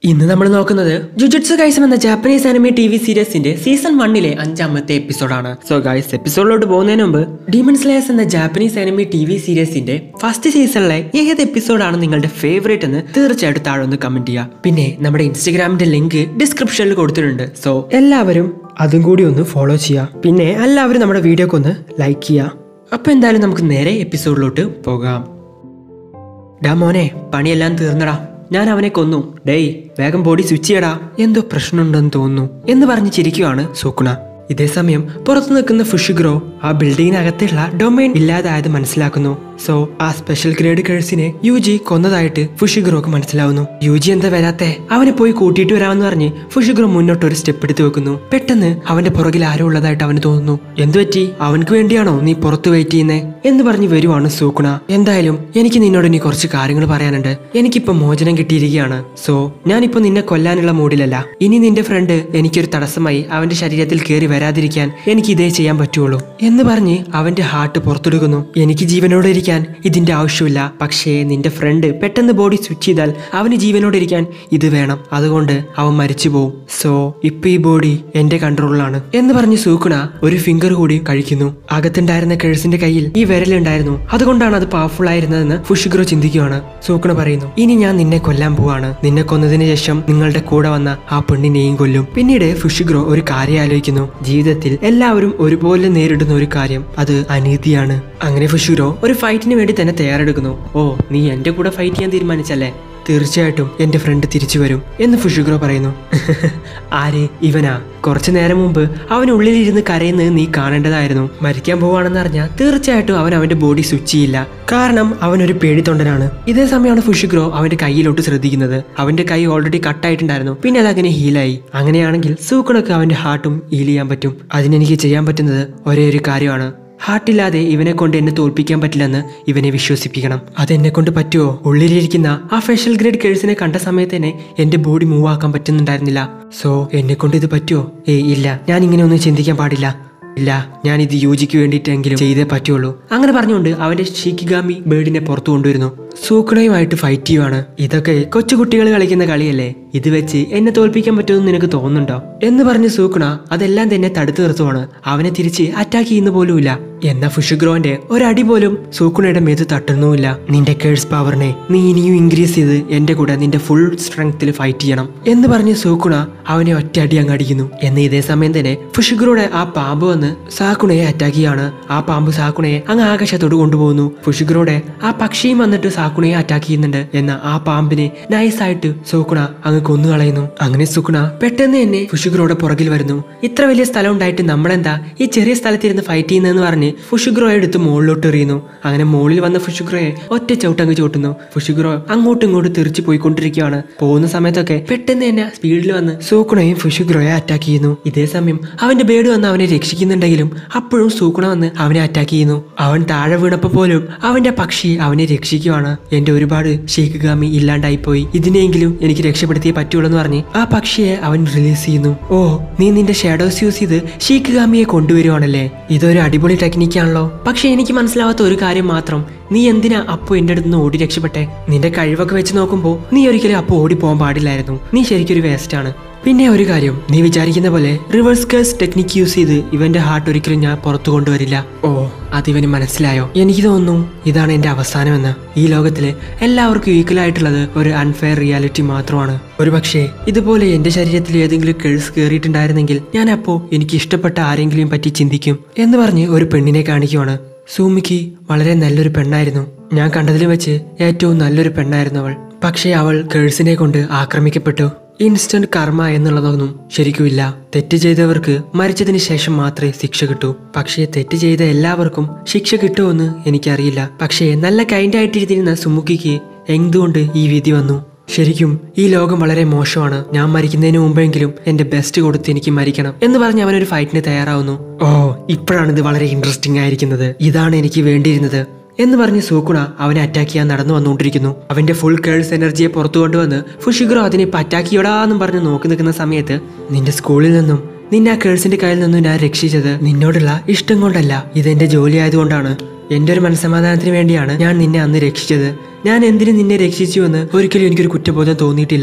ഇന്ന് നമ്മൾ നോക്കുന്നത് ജുജുട്സു കൈസൻ എന്ന ജാപ്പനീസ് ആനിമെ ടി.വി. സീരീസിന്റെ സീസൺ 1-ലെ 5-ാമത്തെ എപ്പിസോഡാണ്. സോ ഗൈസ്, എപ്പിസോഡിലോട്ട് പോകുന്നതിന് മുമ്പ് ഡീമൺ സ്ലേയേഴ്സ് എന്ന ജാപ്പനീസ് ആനിമെ ടി.വി. സീരീസിന്റെ ഫസ്റ്റ് സീസണിലെ ഏത് എപ്പിസോഡാണ് നിങ്ങളുടെ ഫേവറേറ്റ് എന്ന് തീർച്ചയായിട്ടും താഴെ ഒന്ന് കമന്റ് ചെയ്യുക. പിന്നെ നമ്മുടെ ഇൻസ്റ്റഗ്രാമിന്റെ ലിങ്ക് ഡിസ്ക്രിപ്ഷനിൽ കൊടുത്തിട്ടുണ്ട്. സോ എല്ലാവരും അതും കൂടി ഒന്ന് ഫോളോ ചെയ്യുക. പിന്നെ എല്ലാവരും നമ്മുടെ വീഡിയോക്ക് ഒന്ന് ലൈക്ക് ചെയ്യുക. അപ്പൊ എന്തായാലും നമുക്ക് നേരെ എപ്പിസോഡിലോട്ട് പോകാം. ഡാ മോനെ, പണിയെല്ലാം തീർന്നടാ, ഞാൻ അവനെ കൊന്നു. ഡേയ്, വേഗം ബോഡി സ്വിച്ച് ചെയ്യടാ, എന്തോ പ്രശ്നമുണ്ടെന്ന് തോന്നുന്നു എന്ന് പറഞ്ഞ് ചിരിക്കുവാണ് സുക്കുണ. ഇതേസമയം പുറത്തു നിൽക്കുന്ന ഫുഷിഗ്രോ ആ ബിൽഡിങ്ങിനകത്തുള്ള ഡൊമൈൻ ഇല്ലാതായത് മനസ്സിലാക്കുന്നു. സോ ആ സ്പെഷ്യൽ ഗ്രേഡ് കേഴ്സിനെ യൂജി കൊന്നതായിട്ട് ഫുഷിഗ്രോക്ക് മനസ്സിലാവുന്നു. യൂജി എന്താ വരാത്തെ, അവനെ പോയി കൂട്ടിയിട്ട് വരാമെന്ന് പറഞ്ഞ് ഫുഷിഗ്രോ മുന്നോട്ട് ഒരു സ്റ്റെപ്പ് എടുത്ത് വെക്കുന്നു. പെട്ടെന്ന് അവന്റെ പുറകിൽ ആരോ ഉള്ളതായിട്ട് അവന് തോന്നുന്നു. എന്തു പറ്റി, അവനക്ക് വേണ്ടിയാണോ നീ പുറത്ത് വെയിറ്റ് ചെയ്യുന്നേ എന്ന് പറഞ്ഞ് വരുവാണ് സൂക്കുണ. എന്തായാലും എനിക്ക് നിന്നോട് ഇനി കുറച്ച് കാര്യങ്ങൾ പറയാനുണ്ട്. എനിക്കിപ്പോ മോചനം കിട്ടിയിരിക്കുകയാണ്. സോ ഞാനിപ്പോ നിന്നെ കൊല്ലാനുള്ള മൂഡിലല്ല. ഇനി നിന്റെ ഫ്രണ്ട് എനിക്കൊരു തടസ്സമായി അവന്റെ ശരീരത്തിൽ കയറി വരാതിരിക്കാൻ എനിക്ക് ഇതേ ചെയ്യാൻ പറ്റുള്ളൂ എന്ന് പറഞ്ഞ് അവന്റെ ഹാർട്ട് പുറത്തെടുക്കുന്നു. എനിക്ക് ജീവനോടെ ഇരിക്കാൻ ഇതിന്റെ ആവശ്യമില്ല, പക്ഷേ നിന്റെ ഫ്രണ്ട് പെട്ടെന്ന് ബോഡി സ്വിച്ച് ചെയ്താൽ അവന് ജീവനോടെ ഇരിക്കാൻ ഇത് വേണം, അതുകൊണ്ട് അവൻ മരിച്ചു പോവും. സോ ഇപ്പൊ ഈ ബോഡി എന്റെ കൺട്രോളിലാണ് എന്ന് പറഞ്ഞ് സൂക്കുണ ഒരു ഫിംഗർ കൂടി കഴിക്കുന്നു. അകത്തുണ്ടായിരുന്ന കേഴ്സിന്റെ കയ്യിൽ ഈ വിരലുണ്ടായിരുന്നു, അതുകൊണ്ടാണ് അത് പവർഫുൾ ആയിരുന്നതെന്ന് ഫുഷിഗ്രോ ചിന്തിക്കുകയാണ്. സൂക്കുണ പറയുന്നു, ഇനി ഞാൻ നിന്നെ കൊല്ലാൻ പോവാണ്. നിന്നെ കൊന്നതിന് ശേഷം നിങ്ങളുടെ കൂടെ വന്ന ആ പെണ്ണിനെയും കൊല്ലും. പിന്നീട് ഫുഷിഗ്രോ ഒരു കാര്യം ആലോചിക്കുന്നു. ജീവിതത്തിൽ എല്ലാവരും ഒരുപോലെ നേരിടുന്ന ഒരു കാര്യം, അത് അനീതിയാണ്. അങ്ങനെ ഫുഷിഗ്രോ ഒരു ഫൈറ്റിന് വേണ്ടി തന്നെ തയ്യാറെടുക്കുന്നു. ഓ, നീ എന്റെ കൂടെ ഫൈറ്റ് ചെയ്യാൻ തീരുമാനിച്ചല്ലേ? തീർച്ചയായിട്ടും എന്റെ ഫ്രണ്ട് തിരിച്ചു വരും എന്ന് ഫുഷിഗ്രോ പറയുന്നു. ആര്, ഇവനാ? കുറച്ചു നേരം മുമ്പ് അവനുള്ളിലിരുന്ന് കരയുന്നത് നീ കാണേണ്ടതായിരുന്നു. മരിക്കാൻ പോവാണെന്ന് അറിഞ്ഞാൽ തീർച്ചയായിട്ടും അവൻ അവന്റെ ബോഡി സ്വിച്ച് ചെയ്യില്ല, കാരണം അവനൊരു പേടിത്തൊണ്ടനാണ്. ഇതേ സമയമാണ് ഫുഷിഗ്രോ അവന്റെ കയ്യിലോട്ട് ശ്രദ്ധിക്കുന്നത്. അവന്റെ കൈ ഓൾറെഡി കട്ടായിട്ടുണ്ടായിരുന്നു, പിന്നെ അതങ്ങനെ ഹീലായി. അങ്ങനെയാണെങ്കിൽ സൂക്കുണക്ക് അവന്റെ ഹാർട്ടും ഹീൽ ചെയ്യാൻ പറ്റും. അതിനെനിക്ക് ചെയ്യാൻ പറ്റുന്നത് ഒരേ ഒരു കാര്യമാണ്. ഹാർട്ടില്ലാതെ ഇവനെ കൊണ്ട് എന്നെ തോൽപ്പിക്കാൻ പറ്റില്ലെന്ന് ഇവനെ വിശ്വസിപ്പിക്കണം. അതെന്നെ കൊണ്ട് പറ്റുമോ? ഉള്ളിലിരിക്കുന്ന ആ സ്പെഷ്യൽ ഗ്രേഡ് കേഴ്സിനെ കണ്ട സമയത്ത് തന്നെ എന്റെ ബോഡി മൂവ് ആക്കാൻ പറ്റുന്നുണ്ടായിരുന്നില്ല. സോ എന്നെ കൊണ്ട് ഇത് പറ്റുമോ? ഇല്ല, ഞാൻ ഇങ്ങനെ ഒന്നും ചിന്തിക്കാൻ പാടില്ല. ഇല്ല, ഞാൻ ഇത് യൂജിക്ക് വേണ്ടിയിട്ടെങ്കിലും ചെയ്തേ പറ്റുള്ളൂ. അങ്ങനെ പറഞ്ഞുകൊണ്ട് അവന്റെ ഷിക്കിഗാമി ബേർഡിനെ പുറത്തു കൊണ്ടുവരുന്നു. സൂക്കുണയുമായിട്ട് ഫൈറ്റ് ചെയ്യുവാണ്. ഇതൊക്കെ കൊച്ചുകുട്ടികൾ കളിക്കുന്ന കളിയല്ലേ, ഇത് വെച്ച് എന്നെ തോൽപ്പിക്കാൻ പറ്റുമെന്ന് നിനക്ക് തോന്നുന്നുണ്ടോ എന്ന് പറഞ്ഞ് സൂക്കുണ അതെല്ലാം തന്നെ തടുത്തു നിർത്തുവാണ്. അവനെ തിരിച്ച് അറ്റാക്ക് ചെയ്യുന്ന പോലുമില്ല. എന്നാ ഫുഷിഗ്രോന്റെ ഒരടി പോലും സൂക്കുണയുടെ മേത്ത് തട്ടുന്നുമില്ല. നിന്റെ കേഴ്സ് പവറിനെ നീ ഇനിയും ഇൻക്രീസ് ചെയ്ത് എന്റെ കൂടെ നിന്റെ ഫുൾ സ്ട്രെങ്ത്തിൽ ഫൈറ്റ് ചെയ്യണം എന്ന് പറഞ്ഞ് സൂക്കുണ അവനെ ഒറ്റ അടി അങ്ങ് അടിക്കുന്നു. എന്ന് ഇതേ സമയം തന്നെ ഫുഷിഗ്രോയുടെ ആ പാമ്പ് വന്ന് സാക്കുണയെ അറ്റാക്ക് ചെയ്യാണ്. ആ പാമ്പ് സാക്കുണയെ അങ്ങ് ആകാശത്തോട് കൊണ്ടുപോകുന്നു. ഫുഷിഗ്രോയുടെ ആ പക്ഷിയും വന്നിട്ട് സാക്കുണയെ അറ്റാക്ക് ചെയ്യുന്നുണ്ട്. എന്നാൽ ആ പാമ്പിനെ നൈസായിട്ട് സൂക്കുണ അങ്ങ് കൊന്നു കളയുന്നു. അങ്ങനെ സുക്കുണ പെട്ടെന്ന് തന്നെ ഫുഷിഗ്രോയുടെ പുറകിൽ വരുന്നു. ഇത്ര വലിയ സ്ഥലം ഉണ്ടായിട്ട് നമ്മളെന്താ ഈ ചെറിയ സ്ഥലത്തിരുന്ന് ഫൈറ്റ് ചെയ്യുന്നതെന്ന് പറഞ്ഞ് ഫുഷിഗ്രോയെ എടുത്ത് മുകളിലോട്ട് എറിയുന്നു. അങ്ങനെ മുകളിൽ വന്ന ഫുഷിഗ്രോയെ ഒറ്റ ചവിട്ടങ്ങ് ചവിട്ടുന്നു. ഫുഷിഗ്രോ അങ്ങോട്ടും ഇങ്ങോട്ടും തെറിച്ച് പോയിക്കൊണ്ടിരിക്കുകയാണ്. പോകുന്ന സമയത്തൊക്കെ പെട്ടെന്ന് തന്നെ സ്പീഡിൽ വന്ന് സൂക്കുണയും ഫുഷിഗ്രോയെ അറ്റാക്ക് ചെയ്യുന്നു. ഇതേ സമയം അവന്റെ ബേഡ് വന്ന് അവനെ രക്ഷിക്കുന്നുണ്ടെങ്കിലും അപ്പോഴും സൂക്കുണ വന്ന് അവനെ അറ്റാക്ക് ചെയ്യുന്നു. അവൻ താഴെ വീണപ്പോ പോലും അവന്റെ പക്ഷി അവനെ രക്ഷിക്കുവാണ്. എന്റെ ഒരുപാട് ഷിക്കിഗാമി ഇല്ലാണ്ടായി പോയി, ഇതിനെങ്കിലും എനിക്ക് രക്ഷപ്പെടുത്തിയേ പറ്റുള്ളൂ എന്ന് പറഞ്ഞ് ആ പക്ഷിയെ അവൻ റിലീസ് ചെയ്യുന്നു. ഓ, നീ നിന്റെ ഷാഡോസ് യൂസ് ചെയ്ത് ഷിക്കിഗാമിയെ കൊണ്ടുവരുവാണല്ലേ? ഇതൊരു അടിപൊളി ടെക്നിക്കാണല്ലോ. പക്ഷെ എനിക്ക് മനസ്സിലാവാത്ത ഒരു കാര്യം മാത്രം, നീ എന്തിനാ അപ്പോ എന്റെ അടുത്ത് നിന്ന് ഓടി രക്ഷപ്പെട്ടെ? നിന്റെ കഴിവൊക്കെ വെച്ച് നോക്കുമ്പോ നീ ഒരിക്കലും അപ്പോ ഓടി പോകാൻ പാടില്ലായിരുന്നു. നീ ശരിക്കൊരു വേസ്റ്റ് ആണ്. പിന്നെ ഒരു കാര്യം, നീ വിചാരിക്കുന്ന പോലെ റിവേഴ്സ് കേഴ്സ് ടെക്നിക്ക് യൂസ് ചെയ്ത് ഇവന്റെ ഹാർട്ട് ഒരിക്കലും ഞാൻ പുറത്തു കൊണ്ടുവരില്ല. ഓ, അതിവന് മനസ്സിലായോ? എനിക്ക് തോന്നുന്നു ഇതാണ് എന്റെ അവസാനമെന്ന്. ഈ ലോകത്തില് എല്ലാവർക്കും ഈക്വൽ ആയിട്ടുള്ളത് ഒരു അൺഫെയർ റിയാലിറ്റി മാത്രമാണ്. ഒരുപക്ഷെ ഇതുപോലെ എന്റെ ശരീരത്തിൽ ഏതെങ്കിലും കേഴ്സ് കയറിയിട്ടുണ്ടായിരുന്നെങ്കിൽ ഞാൻ അപ്പോ എനിക്ക് ഇഷ്ടപ്പെട്ട ആരെങ്കിലും പറ്റി ചിന്തിക്കും എന്ന് പറഞ്ഞ് ഒരു പെണ്ണിനെ കാണിക്കുവാണ്. സൂമിക്ക് വളരെ നല്ലൊരു പെണ്ണായിരുന്നു. ഞാൻ കണ്ടതിൽ വെച്ച് ഏറ്റവും നല്ലൊരു പെണ്ണായിരുന്നു അവൾ. പക്ഷേ അവൾ കേഴ്സിനെ കൊണ്ട് ആക്രമിക്കപ്പെട്ടു. ഇൻസ്റ്റന്റ് കർമ്മ എന്നുള്ളതൊന്നും ശരിക്കുമില്ല. തെറ്റ് ചെയ്തവർക്ക് മരിച്ചതിന് ശേഷം മാത്രമേ ശിക്ഷ കിട്ടൂ. പക്ഷേ തെറ്റ് ചെയ്ത എല്ലാവർക്കും ശിക്ഷ കിട്ടുമെന്ന് എനിക്കറിയില്ല. പക്ഷേ നല്ല കൈൻഡ് ആയിട്ടിരുന്ന സുമുക്കിക്ക് എന്തുകൊണ്ട് ഈ വിധി വന്നു? ശരിക്കും ഈ ലോകം വളരെ മോശമാണ്. ഞാൻ മരിക്കുന്നതിന് മുമ്പെങ്കിലും എന്റെ ബെസ്റ്റ് കൊടുത്ത് എനിക്ക് മരിക്കണം എന്ന് പറഞ്ഞ് അവനൊരു ഫൈറ്റിന് തയ്യാറാവുന്നു. ഓ, ഇപ്പോഴാണ് ഇത് വളരെ ഇൻട്രസ്റ്റിംഗ് ആയിരിക്കുന്നത്. ഇതാണ് എനിക്ക് വേണ്ടിയിരുന്നത് എന്ന് പറഞ്ഞ് സൂക്കുണ അവനെ അറ്റാക്ക് ചെയ്യാൻ നടന്നു വന്നുകൊണ്ടിരിക്കുന്നു. അവന്റെ ഫുൾ കേഴ്സ് എനർജിയെ പുറത്തു കൊണ്ടുവന്ന് ഫുഷിഗ്രോ അതിനെ ഇപ്പൊ അറ്റാക്ക് ചെയ്യടാന്നും പറഞ്ഞ് നോക്കി നിൽക്കുന്ന സമയത്ത്, നിന്റെ സ്കൂളിൽ നിന്നും നിന്നെ ആ കേഴ്സിന്റെ കയ്യിൽ നിന്നും ഞാൻ രക്ഷിച്ചത് നിന്നോടുള്ള ഇഷ്ടം കൊണ്ടല്ല, ഇതെന്റെ ജോലി ആയതുകൊണ്ടാണ്. എന്റെ ഒരു മനസ്സമാധാനത്തിന് വേണ്ടിയാണ് ഞാൻ നിന്നെ അന്ന് രക്ഷിച്ചത്. ഞാൻ എന്തിനു നിന്നെ രക്ഷിച്ചു എന്ന് ഒരിക്കലും എനിക്കൊരു കുറ്റബോധം തോന്നിയിട്ടില്ല.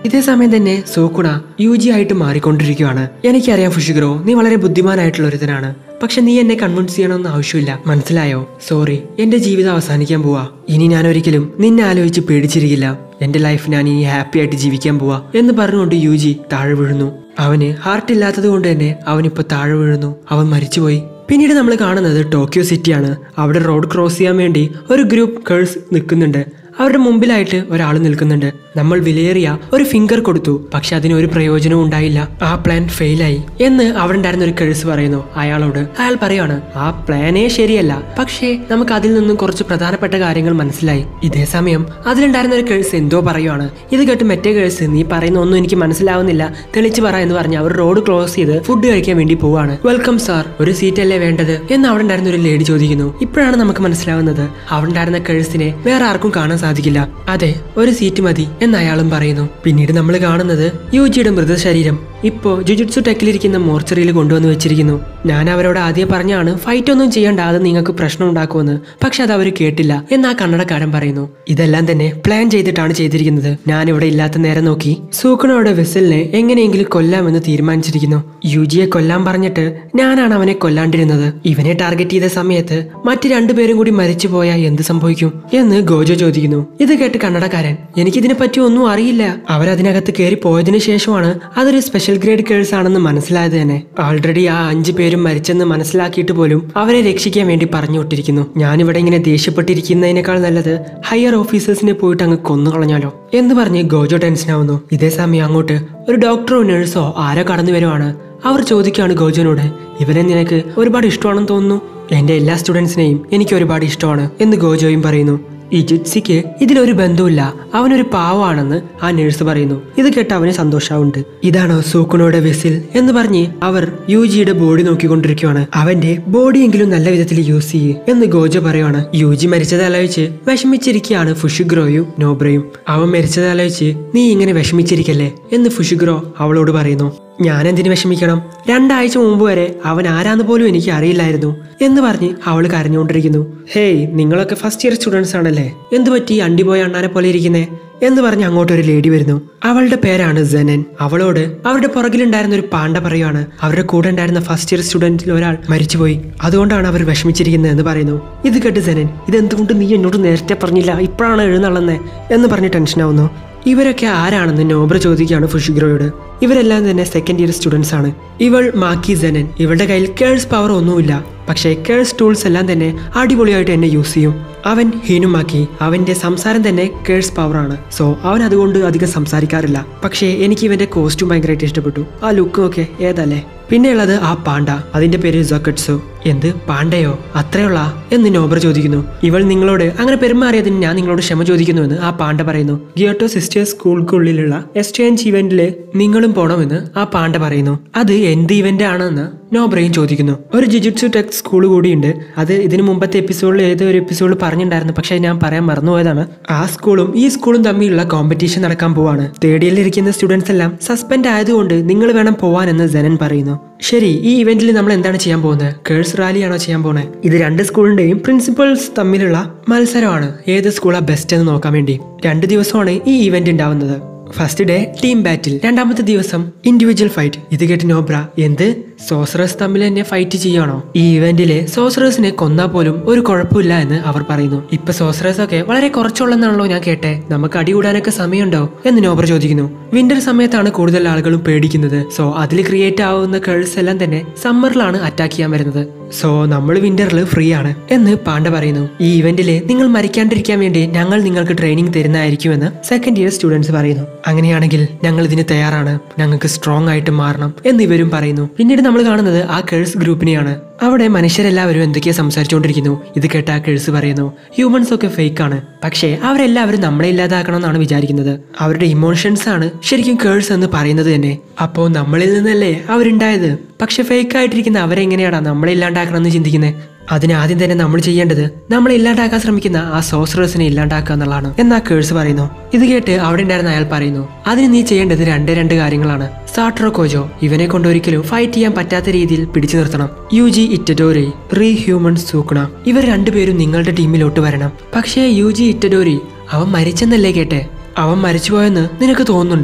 ഇതേ സമയം തന്നെ സൂക്കുണ യൂജി ആയിട്ട് മാറിക്കൊണ്ടിരിക്കുകയാണ്. എനിക്കറിയാം ഫുഷിഗ്രോ, നീ വളരെ ബുദ്ധിമാനായിട്ടുള്ള ഒരുത്തനാണ്. പക്ഷെ നീ എന്നെ കൺവിൻസ് ചെയ്യണമെന്ന് ആവശ്യമില്ല, മനസ്സിലായോ? സോറി, എന്റെ ജീവിതം അവസാനിക്കാൻ പോവാ. ഇനി ഞാൻ ഒരിക്കലും നിന്നെ ആലോചിച്ച് പേടിച്ചിരിക്കില്ല. എന്റെ ലൈഫ് ഞാൻ ഇനി ഹാപ്പി ആയിട്ട് ജീവിക്കാൻ പോവാ എന്ന് പറഞ്ഞുകൊണ്ട് യൂജി താഴെ വീഴുന്നു. അവന് ഹാർട്ട് ഇല്ലാത്തത് കൊണ്ട് തന്നെ അവനിപ്പോ താഴെ വീഴുന്നു. അവൻ മരിച്ചുപോയി. പിന്നീട് നമ്മൾ കാണുന്നത് ടോക്കിയോ സിറ്റിയാണ്. അവിടെ റോഡ് ക്രോസ് ചെയ്യാൻ വേണ്ടി ഒരു ഗ്രൂപ്പ് ഗേൾസ് നിൽക്കുന്നുണ്ട്. അവരുടെ മുമ്പിലായിട്ട് ഒരാൾ നിൽക്കുന്നുണ്ട്. നമ്മൾ വിലയേറിയ ഒരു ഫിംഗർ കൊടുത്തു, പക്ഷെ അതിനൊരു പ്രയോജനവും ഉണ്ടായില്ല. ആ പ്ലാൻ ഫെയിലായി എന്ന് അവിടെ ഉണ്ടായിരുന്ന ഒരു കേഴ്സ് പറയുന്നു അയാളോട്. അയാൾ പറയാണ്, ആ പ്ലാനേ ശരിയല്ല, പക്ഷേ നമുക്ക് അതിൽ നിന്നും കുറച്ച് പ്രധാനപ്പെട്ട കാര്യങ്ങൾ മനസ്സിലായി. ഇതേ സമയം അതിലുണ്ടായിരുന്ന ഒരു കേഴ്സ് എന്തോ പറയുവാണ്. ഇത് കേട്ട് മറ്റേ കേഴ്സ്, നീ പറയുന്ന ഒന്നും എനിക്ക് മനസ്സിലാവുന്നില്ല, തെളിച്ച് പറ എന്ന് പറഞ്ഞ് അവർ റോഡ് ക്ലോസ് ചെയ്ത് ഫുഡ് കഴിക്കാൻ വേണ്ടി പോവാണ്. വെൽക്കം സാർ, ഒരു സീറ്റ് അല്ലേ വേണ്ടത് എന്ന് അവിടെ ഉണ്ടായിരുന്ന ഒരു ലേഡി ചോദിക്കുന്നു. ഇപ്പോഴാണ് നമുക്ക് മനസ്സിലാവുന്നത് അവിടെ ഉണ്ടായിരുന്ന കേഴ്സിനെ വേറെ ആർക്കും കാണാൻ സാധിക്കില്ല. അതെ, ഒരു സീറ്റ് മതി എന്ന് അയാളും പറയുന്നു. പിന്നീട് നമ്മൾ കാണുന്നത് യൂജിയുടെ മൃതശരീരം ഇപ്പോ ജുജുട്സു ടെക്കിലിരിക്കുന്ന മോർച്ചറിയിൽ കൊണ്ടുവന്ന് വെച്ചിരിക്കുന്നു. ഞാൻ അവരോട് ആദ്യം പറഞ്ഞാണ് ഫൈറ്റ് ഒന്നും ചെയ്യണ്ട, അത് നിങ്ങൾക്ക് പ്രശ്നം ഉണ്ടാക്കുമെന്ന്. പക്ഷെ അത് അവർ കേട്ടില്ല എന്ന് ആ കന്നഡക്കാരൻ പറയുന്നു. ഇതെല്ലാം തന്നെ പ്ലാൻ ചെയ്തിട്ടാണ് ചെയ്തിരിക്കുന്നത്. ഞാൻ ഇവിടെ ഇല്ലാത്ത നേരം നോക്കി സൂക്കുണയുടെ വെസലിനെ എങ്ങനെയെങ്കിലും കൊല്ലാമെന്ന് തീരുമാനിച്ചിരിക്കുന്നു. യൂജിയെ കൊല്ലാൻ പറഞ്ഞിട്ട് ഞാനാണ് അവനെ കൊല്ലാണ്ടിരുന്നത്. ഇവനെ ടാർഗറ്റ് ചെയ്ത സമയത്ത് മറ്റു രണ്ടുപേരും കൂടി മരിച്ചു പോയാൽ എന്ത് സംഭവിക്കും എന്ന് ഗോജോ ചോദിക്കുന്നു. ഇത് കേട്ട് കന്നഡക്കാരൻ, എനിക്കിതിനെ പറ്റി ഒന്നും അറിയില്ല. അവരതിനകത്ത് കയറി പോയതിനു ശേഷമാണ് അതൊരു സ്പെഷ്യൽ ഗ്രേഡ് കേഴ്സ് ആണെന്ന് മനസ്സിലായത് തന്നെ. ഓൾറെഡി ആ 5 പേരും മരിച്ചെന്ന് മനസ്സിലാക്കിയിട്ട് പോലും അവരെ രക്ഷിക്കാൻ വേണ്ടി പറഞ്ഞു വിട്ടിരിക്കുന്നു. ഞാനിവിടെ ഇങ്ങനെ ദേഷ്യപ്പെട്ടിരിക്കുന്നതിനേക്കാൾ നല്ലത് ഹയർ ഓഫീസേഴ്സിനെ പോയിട്ട് അങ്ങ് കൊന്നു കളഞ്ഞാലോ എന്ന് പറഞ്ഞ് ഗോജോ ടെൻഷൻ ആവുന്നു. ഇതേ സമയം അങ്ങോട്ട് ഒരു ഡോക്ടറോ നഴ്സോ ആരോ കടന്നു വരുവാണ്. അവർ ചോദിക്കുകയാണ് ഗോജോനോട്, ഇവനെ നിനക്ക് ഒരുപാട് ഇഷ്ടമാണെന്ന് തോന്നുന്നു. എന്റെ എല്ലാ സ്റ്റുഡൻസിനെയും എനിക്ക് ഒരുപാട് ഇഷ്ടമാണ് എന്ന് ഗോജോയും പറയുന്നു. ഈ ജിറ്റ്സിക്ക് ഇതിലൊരു ബന്ധവുമില്ല, അവനൊരു പാവമാണെന്ന് ആ നഴ്സ് പറയുന്നു. ഇത് കേട്ട് അവന് സന്തോഷാവുണ്ട്. ഇതാണോ സൂക്കുണോയുടെ വെസിൽ എന്ന് പറഞ്ഞ് അവർ യൂജിയുടെ ബോഡി നോക്കിക്കൊണ്ടിരിക്കുകയാണ്. അവന്റെ ബോഡിയെങ്കിലും നല്ല വിധത്തിൽ യൂസ് ചെയ്യ് എന്ന് ഗോജോ പറയുവാണ്. യൂജി മരിച്ചതാലോചിച്ച് വിഷമിച്ചിരിക്കുകയാണ് ഫുഷിഗ്രോയും നോബ്രയും. അവൻ മരിച്ചതാലോചിച്ച് നീ ഇങ്ങനെ വിഷമിച്ചിരിക്കല്ലേ എന്ന് ഫുഷിഗ്രോ അവളോട് പറയുന്നു. ഞാനെന്തിനു വിഷമിക്കണം, 2 ആഴ്ച മുമ്പ് വരെ അവൻ ആരാന്ന് പോലും എനിക്ക് അറിയില്ലായിരുന്നു എന്ന് പറഞ്ഞ് അവൾ കരഞ്ഞുകൊണ്ടിരിക്കുന്നു. ഹേയ്, നിങ്ങളൊക്കെ ഫസ്റ്റ് ഇയർ സ്റ്റുഡൻസ് ആണല്ലേ, എന്ത് പറ്റി അണ്ടിപോയ അണ്ണാനെ പോലെ ഇരിക്കുന്നേ എന്ന് പറഞ്ഞ് അങ്ങോട്ടൊരു ലേഡി വരുന്നു. അവളുടെ പേരാണ് സെനൻ. അവളോട് അവരുടെ പുറകിലുണ്ടായിരുന്ന ഒരു പാണ്ട പറയുവാണ്, അവരുടെ കൂടെ ഉണ്ടായിരുന്ന ഫസ്റ്റ് ഇയർ സ്റ്റുഡന്റിൽ ഒരാൾ മരിച്ചുപോയി, അതുകൊണ്ടാണ് അവർ വിഷമിച്ചിരിക്കുന്നത് എന്ന് പറയുന്നു. ഇത് കേട്ട് സെനൻ, ഇതെന്തുകൊണ്ട് നീ എന്നോട് നേരത്തെ പറഞ്ഞില്ല, ഇപ്പോഴാണ് എഴുന്നള്ളുന്നേ എന്ന് പറഞ്ഞ് ടെൻഷനാവുന്നു. ഇവരൊക്കെ ആരാണെന്ന് നോബ്ര ചോദിക്കുകയാണ് ഫുഷിഗ്രോയോട്. ഇവരെല്ലാം തന്നെ സെക്കൻഡ് ഇയർ സ്റ്റുഡൻസ് ആണ്. ഇവൾ മാക്കി സെനൻ. ഇവളുടെ കയ്യിൽ കേഴ്സ് പവർ ഒന്നുമില്ല, പക്ഷേ കേഴ്സ് ടൂൾസ് എല്ലാം തന്നെ അടിപൊളിയായിട്ട് എന്നെ യൂസ് ചെയ്യും. അവൻ ഹീനുമാക്കി, അവന്റെ സംസാരം തന്നെ കേഴ്സ് പവർ ആണ്. സോ അവൻ അതുകൊണ്ട് അധികം സംസാരിക്കാറില്ല. പക്ഷേ എനിക്ക് ഇവന്റെ കോസ്റ്റ്യൂം ഭയങ്കരമായിട്ട് ഇഷ്ടപ്പെട്ടു. ആ ലുക്കും ഒക്കെ ഏതല്ലേ. പിന്നെയുള്ളത് ആ പാണ്ട, അതിന്റെ പേര് സൊക്കട്സു. എന്ത് പാണ്ടയോ, അത്രയുള്ള എന്ന് നോബ്ര ചോദിക്കുന്നു. ഇവൾ നിങ്ങളോട് അങ്ങനെ പെരുമാറിയതിന് ഞാൻ നിങ്ങളോട് ക്ഷമ ചോദിക്കുന്നുവെന്ന് ആ പാണ്ട പറയുന്നു. ഗിയോട്ടോ സിസ്റ്റേഴ്സ് സ്കൂളുക്കുള്ളിലുള്ള എക്സ്ചേഞ്ച് ഇവന്റില് നിങ്ങളും പോണമെന്ന് ആ പാണ്ട പറയുന്നു. അത് എന്ത് ഇവന്റ് ആണെന്ന് നോബ്രയും ചോദിക്കുന്നു. ഒരു ജുജുട്സു ടെക് സ്കൂൾ കൂടിയുണ്ട്. അത് ഇതിനു മുമ്പത്തെ എപ്പിസോഡിൽ ഏതോ ഒരു എപ്പിസോഡിൽ പറഞ്ഞിട്ടുണ്ടായിരുന്നു, പക്ഷെ ഞാൻ പറയാൻ മറന്നുപോയതാണ്. ആ സ്കൂളും ഈ സ്കൂളും തമ്മിലുള്ള കോമ്പറ്റീഷൻ നടക്കാൻ പോവാണ്. തേർഡ് ഇയറിൽ ഇരിക്കുന്ന സ്റ്റുഡൻസ് എല്ലാം സസ്പെൻഡ് ആയതുകൊണ്ട് നിങ്ങൾ വേണം പോവാനെന്ന് സെനൻ പറയുന്നു. ശരി, ഈ ഇവന്റിൽ നമ്മൾ എന്താണ് ചെയ്യാൻ പോകുന്നത്? കേഴ്സ് റാലിയാണോ ചെയ്യാൻ പോകുന്നത്? ഇത് 2 സ്കൂളിന്റെയും പ്രിൻസിപ്പൽസ് തമ്മിലുള്ള മത്സരമാണ്. ഏത് സ്കൂളാ ബെസ്റ്റ് എന്ന് നോക്കാൻ വേണ്ടി 2 ദിവസമാണ് ഈ ഇവന്റ് ഉണ്ടാവുന്നത്. ഫസ്റ്റ് ഡേ ടീം ബാറ്റിൽ, 2ാമത്തെ ദിവസം ഇൻഡിവിജ്വൽ ഫൈറ്റ്. ഇത് കേട്ട് നോബ്ര, എന്ത് സോസറേഴ്സ് തമ്മിൽ തന്നെ ഫൈറ്റ് ചെയ്യാണോ? ഈ ഇവന്റിലെ സോസറേഴ്സിനെ കൊന്നാ പോലും ഒരു കുഴപ്പമില്ല എന്ന് അവർ പറയുന്നു. ഇപ്പൊ സോസറേഴ്സ് ഒക്കെ വളരെ കുറച്ചുള്ളെന്നാണല്ലോ ഞാൻ കേട്ടെ, നമുക്ക് അടികൂടാനൊക്കെ സമയമുണ്ടോ എന്ന് നോബ്ര ചോദിക്കുന്നു. വിന്റർ സമയത്താണ് കൂടുതൽ ആളുകളും പേടിക്കുന്നത്. സോ അതിൽ ക്രിയേറ്റ് ആവുന്ന കേഴ്സ് എല്ലാം തന്നെ സമ്മറിലാണ് അറ്റാക്ക് ചെയ്യാൻ വരുന്നത്. സോ നമ്മൾ വിന്ററിൽ ഫ്രീ ആണ് എന്ന് പാണ്ട പറയുന്നു. ഈ ഇവന്റില് നിങ്ങൾ മരിക്കാണ്ടിരിക്കാൻ വേണ്ടി ഞങ്ങൾ നിങ്ങൾക്ക് ട്രെയിനിങ് തരുന്നതായിരിക്കുമെന്ന് സെക്കൻഡ് ഇയർ സ്റ്റുഡൻസ് പറയുന്നു. അങ്ങനെയാണെങ്കിൽ ഞങ്ങൾ ഇതിന് തയ്യാറാണ്, ഞങ്ങൾക്ക് സ്ട്രോങ് ആയിട്ട് മാറണം എന്ന് ഇവരും പറയുന്നു. പിന്നീട് നമ്മൾ കാണുന്നത് ആ കേഴ്സ് ഗ്രൂപ്പിനെയാണ്. അവിടെ മനുഷ്യരെല്ലാവരും എന്തൊക്കെയോ സംസാരിച്ചുകൊണ്ടിരിക്കുന്നു. ഇത് കേട്ട ആ കേഴ്സ് പറയുന്നു, ഹ്യൂമൻസ് ഒക്കെ ഫേക്ക് ആണ്, പക്ഷേ അവരെല്ലാവരും നമ്മളെ ഇല്ലാതാക്കണം എന്നാണ് വിചാരിക്കുന്നത്. അവരുടെ ഇമോഷൻസ് ആണ് ശരിക്കും കേഴ്സ് എന്ന് പറയുന്നത് തന്നെ. അപ്പോ നമ്മളിൽ നിന്നല്ലേ അവരുണ്ടായത്, പക്ഷെ ഫേക്ക് ആയിട്ടിരിക്കുന്ന അവരെങ്ങനെയാടാ നമ്മളെ ഇല്ലാണ്ടാക്കണം എന്ന് ചിന്തിക്കുന്നത്? അതിനാദ്യം തന്നെ നമ്മൾ ചെയ്യേണ്ടത് നമ്മളെ ഇല്ലാണ്ടാക്കാൻ ശ്രമിക്കുന്ന ആ സോസറേഴ്സിനെ ഇല്ലാണ്ടാക്കുക എന്നുള്ളതാണ് എന്നാ കേഴ്സ് പറയുന്നു. ഇത് കേട്ട് അവിടെ ഉണ്ടായിരുന്ന അയാൾ പറയുന്നു, അതിന് നീ ചെയ്യേണ്ടത് 2 കാര്യങ്ങളാണ്. സാട്രോ കോജോ, ഇവനെ കൊണ്ട് ഒരിക്കലും ഫൈറ്റ് ചെയ്യാൻ പറ്റാത്ത രീതിയിൽ പിടിച്ചു നിർത്തണം. യൂജി ഇറ്റഡോറി, റീ ഹ്യൂമൻ സൂക്കുണ, ഇവർ 2 പേരും നിങ്ങളുടെ ടീമിലോട്ട് വരണം. പക്ഷേ യൂജി ഇറ്റഡോറി അവൻ മരിച്ചെന്നല്ലേ കേട്ടെ, അവൻ മരിച്ചുപോയെന്ന് നിനക്ക് തോന്നുന്നുണ്ടോ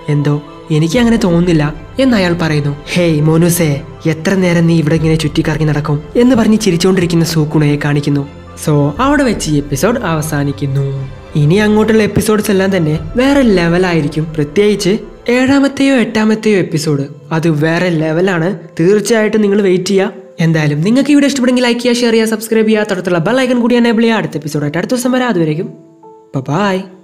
എന്തോ എനിക്ക് അങ്ങനെ തോന്നുന്നില്ല എന്ന് അയാൾ പറയുന്നു. ഹേയ് മോനുസേ, എത്ര നേരം നീ ഇവിടെ ഇങ്ങനെ ചുറ്റിക്കറങ്ങി നടക്കും എന്ന് പറഞ്ഞ് ചിരിച്ചുകൊണ്ടിരിക്കുന്ന സൂക്കുണയെ കാണിക്കുന്നു. സോ അവിടെ വെച്ച് ഈ എപ്പിസോഡ് അവസാനിക്കുന്നു. ഇനി അങ്ങോട്ടുള്ള എപ്പിസോഡ്സ് എല്ലാം തന്നെ വേറെ ലെവലായിരിക്കും. പ്രത്യേകിച്ച് 7-ാമത്തെയോ 8-ാമത്തെയോ എപ്പിസോഡ് അത് വേറെ ലെവലാണ്. തീർച്ചയായിട്ടും നിങ്ങൾ വെയിറ്റ് ചെയ്യുക. എന്തായാലും നിങ്ങൾക്ക് ഈ വീഡിയോ ഇഷ്ടപ്പെടുമെങ്കിൽ ലൈക്ക് ചെയ്യുക, ഷെയർ ചെയ്യുക, സബ്സ്ക്രൈബ് ചെയ്യുക, തൊട്ടടുത്തുള്ള ബെൽ ഐക്കൺ കൂടി എനേബിൾ ചെയ്യുക. അടുത്ത എപ്പിസോഡായിട്ട് അടുത്ത ദിവസം വരാം. അതുവരെയും ബൈ.